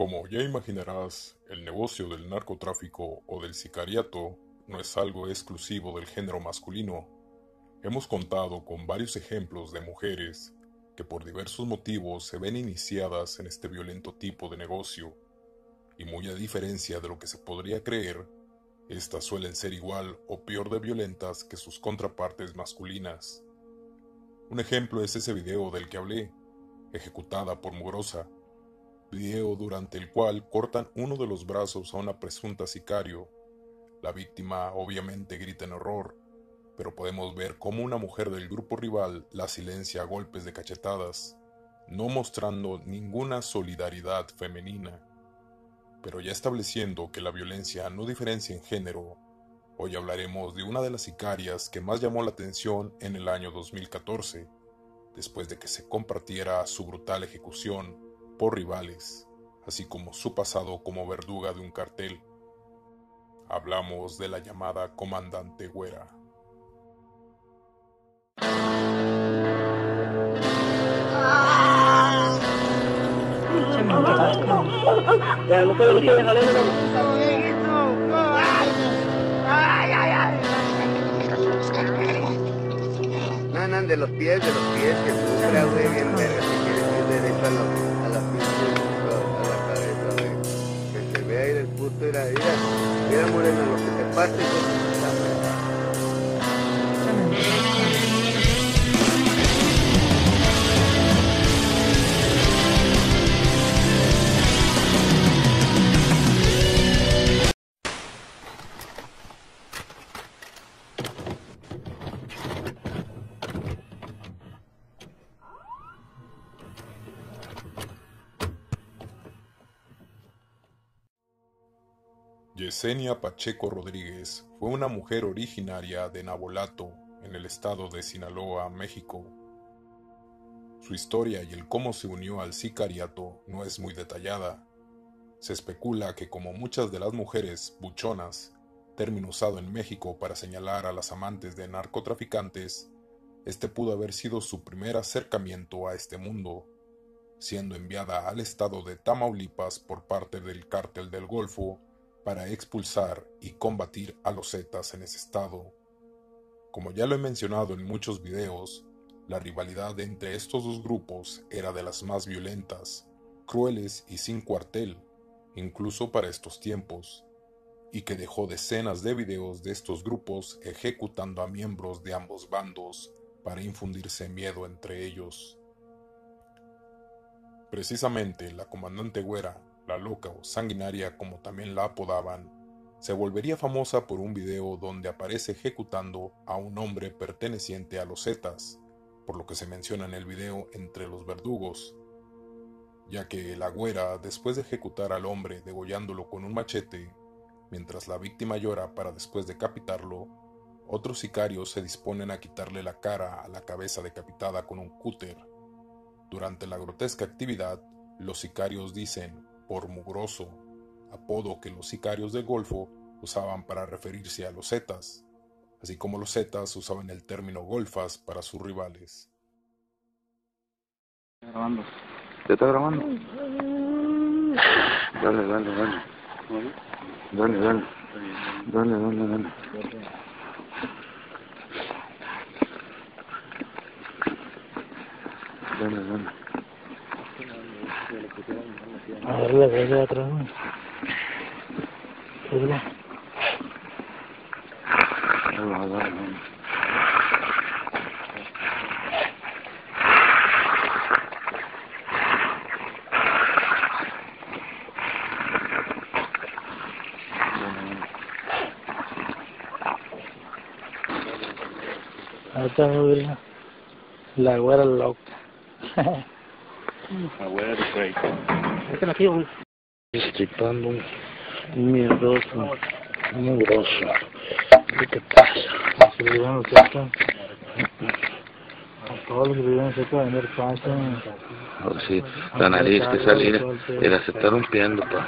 Como ya imaginarás, el negocio del narcotráfico o del sicariato no es algo exclusivo del género masculino. Hemos contado con varios ejemplos de mujeres que por diversos motivos se ven iniciadas en este violento tipo de negocio, y muy a diferencia de lo que se podría creer, estas suelen ser igual o peor de violentas que sus contrapartes masculinas. Un ejemplo es ese video del que hablé, ejecutada por Mugrosa, video durante el cual cortan uno de los brazos a una presunta sicario. La víctima obviamente grita en horror, pero podemos ver cómo una mujer del grupo rival la silencia a golpes de cachetadas, no mostrando ninguna solidaridad femenina. Pero ya estableciendo que la violencia no diferencia en género, hoy hablaremos de una de las sicarias que más llamó la atención en el año 2014, después de que se compartiera su brutal ejecución por rivales, así como su pasado como verduga de un cartel. Hablamos de la llamada Comandante Güera. No, de los pies, que sufra, güey, bien verga, si quieres ir derecho a la pinche, a la cabeza, güey. Que se vea ahí del puto, mira, Morena, lo que te pase, güey. Yesenia Pacheco Rodríguez fue una mujer originaria de Navolato, en el estado de Sinaloa, México. Su historia y el cómo se unió al sicariato no es muy detallada. Se especula que, como muchas de las mujeres buchonas, término usado en México para señalar a las amantes de narcotraficantes, este pudo haber sido su primer acercamiento a este mundo, siendo enviada al estado de Tamaulipas por parte del Cártel del Golfo para expulsar y combatir a los Zetas en ese estado. Como ya lo he mencionado en muchos videos, la rivalidad entre estos dos grupos era de las más violentas, crueles y sin cuartel, incluso para estos tiempos, y que dejó decenas de videos de estos grupos ejecutando a miembros de ambos bandos para infundirse miedo entre ellos. Precisamente la Comandante Güera, la loca o sanguinaria como también la apodaban, se volvería famosa por un video donde aparece ejecutando a un hombre perteneciente a los Zetas, por lo que se menciona en el video entre los verdugos, ya que la Güera, después de ejecutar al hombre degollándolo con un machete, mientras la víctima llora para después decapitarlo, otros sicarios se disponen a quitarle la cara a la cabeza decapitada con un cúter. Durante la grotesca actividad, los sicarios dicen por mugroso, apodo que los sicarios del Golfo usaban para referirse a los Zetas, así como los Zetas usaban el término golfas para sus rivales. Grabando. ¿Ya está grabando? Dale. A ver, le voy a atrás, güey. Ahí está, güey. La güera loca. La güera de Craig. Este aquí, güey. Estripando un miedoso, mugroso. ¿Qué pasa? Los que viven cerca, a todos los que viven cerca de vender pasa. Oh, sí, la nariz que salir, se está rompiendo, pa.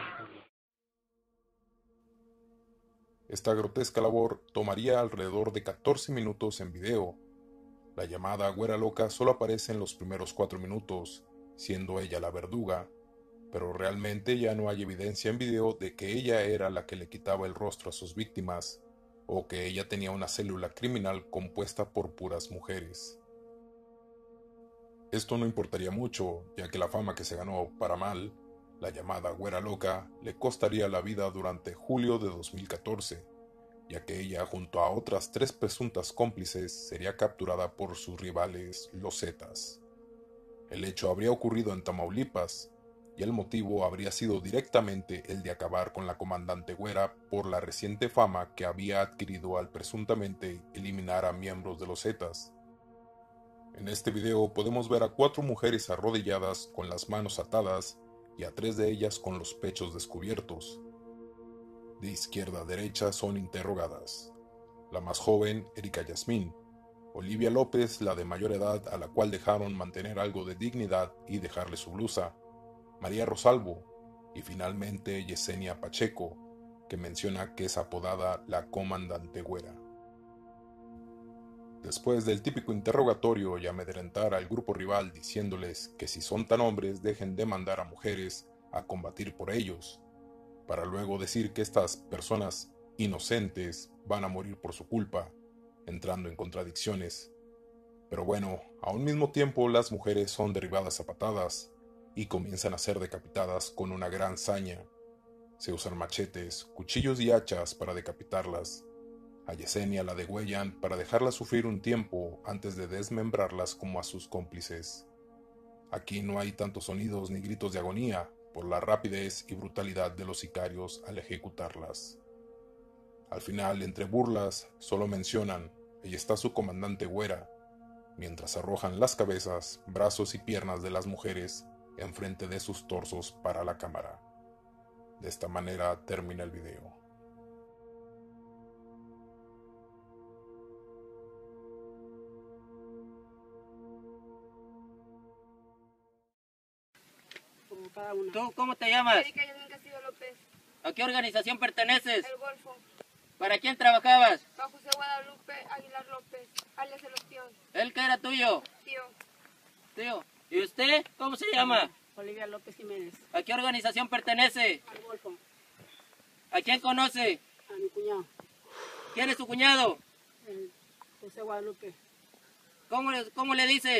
Esta grotesca labor tomaría alrededor de 14 minutos en video. La llamada Güera Loca solo aparece en los primeros 4 minutos, siendo ella la verduga, pero realmente ya no hay evidencia en video de que ella era la que le quitaba el rostro a sus víctimas, o que ella tenía una célula criminal compuesta por puras mujeres. Esto no importaría mucho, ya que la fama que se ganó para mal, la llamada Güera Loca, le costaría la vida durante julio de 2014, ya que ella junto a otras 3 presuntas cómplices sería capturada por sus rivales, los Zetas. El hecho habría ocurrido en Tamaulipas, y el motivo habría sido directamente el de acabar con la comandante Güera por la reciente fama que había adquirido al presuntamente eliminar a miembros de los Zetas. En este video podemos ver a 4 mujeres arrodilladas con las manos atadas y a 3 de ellas con los pechos descubiertos. De izquierda a derecha son interrogadas. La más joven, Erika Yasmín. Olivia López, la de mayor edad a la cual dejaron mantener algo de dignidad y dejarle su blusa. María Rosalvo. Y finalmente Yesenia Pacheco, que menciona que es apodada la comandante Güera. Después del típico interrogatorio y amedrentar al grupo rival diciéndoles que si son tan hombres dejen de mandar a mujeres a combatir por ellos, para luego decir que estas personas inocentes van a morir por su culpa, entrando en contradicciones. Pero bueno, a un mismo tiempo las mujeres son derribadas a patadas y comienzan a ser decapitadas con una gran saña. Se usan machetes, cuchillos y hachas para decapitarlas. A Yesenia la degüellan para dejarla sufrir un tiempo antes de desmembrarlas como a sus cómplices. Aquí no hay tantos sonidos ni gritos de agonía por la rapidez y brutalidad de los sicarios al ejecutarlas. Al final, entre burlas, solo mencionan: "Ahí está su comandante Güera", mientras arrojan las cabezas, brazos y piernas de las mujeres enfrente de sus torsos para la cámara. De esta manera termina el video. ¿Tú cómo te llamas? Erika Yasmín Castillo López. ¿A qué organización perteneces? El Golfo. ¿Para quién trabajabas? Bajo José Guadalupe Aguilar López, alias El Ostión. ¿Él que era tuyo? Tío. Tío. ¿Y usted cómo se llama? Olivia López Jiménez. ¿A qué organización pertenece? Al Golfo. ¿A quién conoce? A mi cuñado. ¿Quién es su cuñado? El José Guadalupe ¿Cómo le dicen?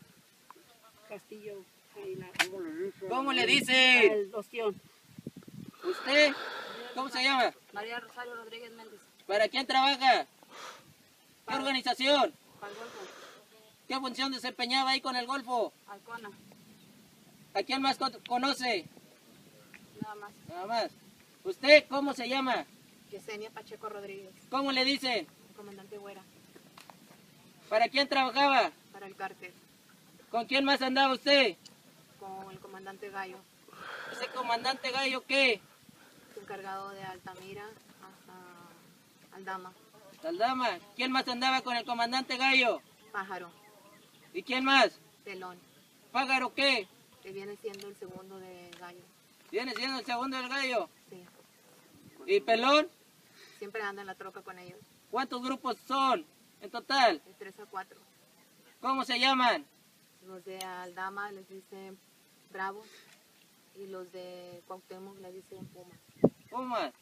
Castillo Aguilar. ¿Cómo le dicen? El Ostión. ¿Usted cómo se llama? María Rosario Rodríguez Méndez. ¿Para quién trabaja? ¿Qué organización? Al Golfo. ¿Qué función desempeñaba ahí con el Golfo? Alcona. ¿A quién más conoce? Nada más. Nada más. ¿Usted cómo se llama? Yesenia Pacheco Rodríguez. ¿Cómo le dicen? Comandante Güera. ¿Para quién trabajaba? Para el cártel. ¿Con quién más andaba usted? Con el comandante Gallo. ¿Ese comandante Gallo qué? Encargado de Altamira hasta Aldama. Aldama. ¿Quién más andaba con el comandante Gallo? Pájaro. ¿Y quién más? Pelón. ¿Pájaro qué? Que viene siendo el segundo de Gallo. ¿Viene siendo el segundo del Gallo? Sí. ¿Y Pelón? Siempre anda en la troca con ellos. ¿Cuántos grupos son en total? De 3 a 4. ¿Cómo se llaman? Los de Aldama les dicen Bravos y los de Cuauhtémoc les dicen Pumas. Pumas.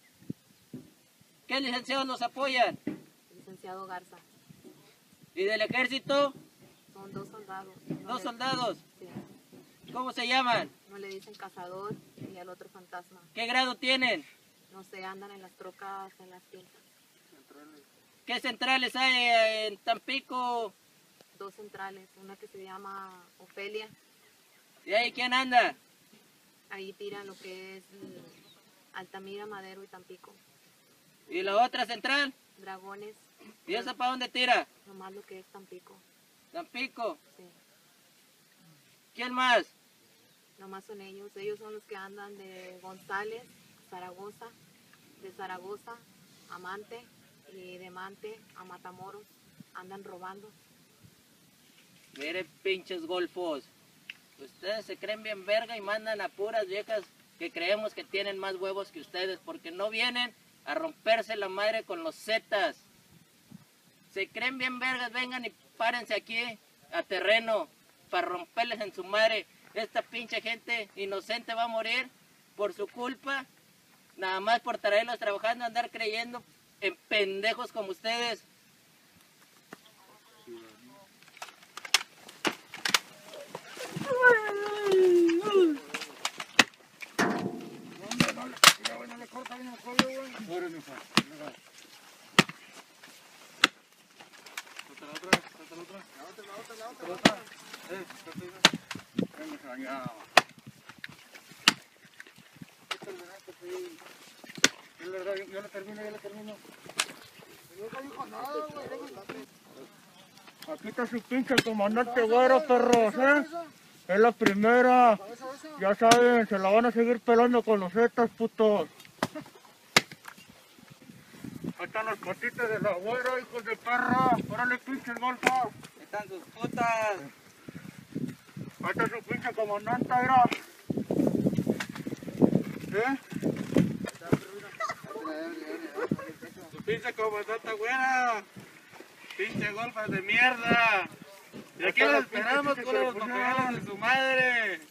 ¿Qué licenciados los apoyan? El licenciado Garza. ¿Y del ejército? Son 2 soldados. ¿Dos soldados? Sí. ¿Cómo se llaman? Uno le dicen Cazador y al otro Fantasma. ¿Qué grado tienen? No se andan en las trocas, en las fincas. ¿Qué centrales hay en Tampico? 2 centrales, una que se llama Ofelia. ¿Y ahí quién anda? Ahí tiran lo que es Altamira, Madero y Tampico. ¿Y la otra central? Dragones, ¿Y esa para dónde tira? nomás lo que es Tampico. Tampico. Sí. ¿Quién más? Nomás son ellos. Ellos son los que andan de González, Zaragoza, de Zaragoza a Mante y de Mante a Matamoros. Andan robando. Miren, pinches golfos. Ustedes se creen bien verga y mandan a puras viejas que creemos que tienen más huevos que ustedes porque no vienen a romperse la madre con los zetas. Se creen bien vergas, vengan y párense aquí a terreno para romperles en su madre esta pinche gente inocente va a morir por su culpa, nada más por traerlos trabajando, andar creyendo en pendejos como ustedes. Yo le termino. Aquí está su pinche comandante güero, perros, Es la primera. Ya saben, se la van a seguir pelando con los zetas, putos. Ahí están las patitas de la güera, hijos de perra. Órale, pinches golfos. Ahí están sus putas. Ahí está su pinche comandante, mira. Su pinche comandante güera. Pinche golfas de mierda. Y aquí los esperamos con los papeles de su madre.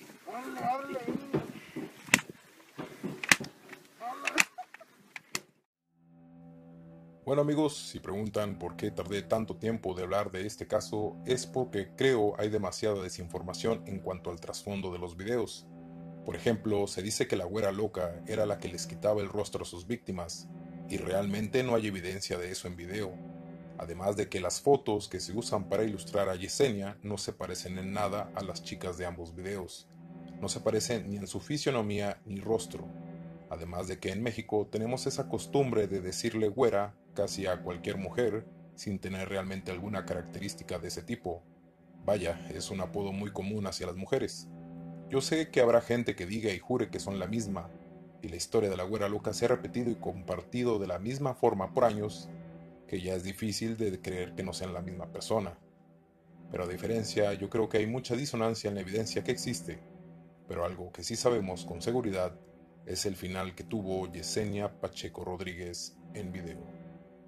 Bueno amigos, si preguntan por qué tardé tanto tiempo de hablar de este caso, es porque creo hay demasiada desinformación en cuanto al trasfondo de los videos. Por ejemplo, se dice que la güera loca era la que les quitaba el rostro a sus víctimas, y realmente no hay evidencia de eso en video. Además de que las fotos que se usan para ilustrar a Yesenia no se parecen en nada a las chicas de ambos videos. No se parecen ni en su fisionomía ni rostro. Además de que en México tenemos esa costumbre de decirle güera casi a cualquier mujer sin tener realmente alguna característica de ese tipo. Vaya, es un apodo muy común hacia las mujeres. Yo sé que habrá gente que diga y jure que son la misma, y la historia de la güera loca se ha repetido y compartido de la misma forma por años, que ya es difícil de creer que no sean la misma persona. Pero a diferencia, yo creo que hay mucha disonancia en la evidencia que existe, pero algo que sí sabemos con seguridad es el final que tuvo Yesenia Pacheco Rodríguez en video.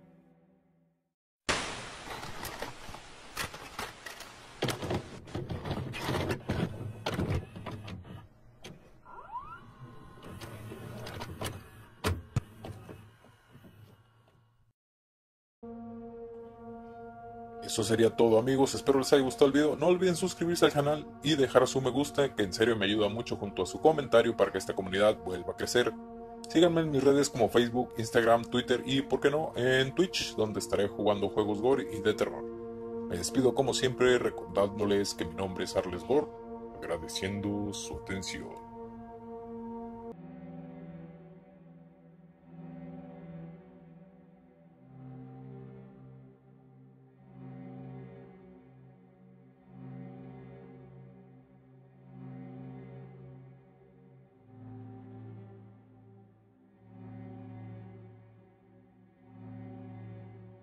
Eso sería todo amigos, espero les haya gustado el video, no olviden suscribirse al canal y dejar su me gusta, que en serio me ayuda mucho junto a su comentario para que esta comunidad vuelva a crecer. Síganme en mis redes como Facebook, Instagram, Twitter y, por qué no, en Twitch, donde estaré jugando juegos gore y de terror. Me despido como siempre recordándoles que mi nombre es Arles Gore, agradeciendo su atención.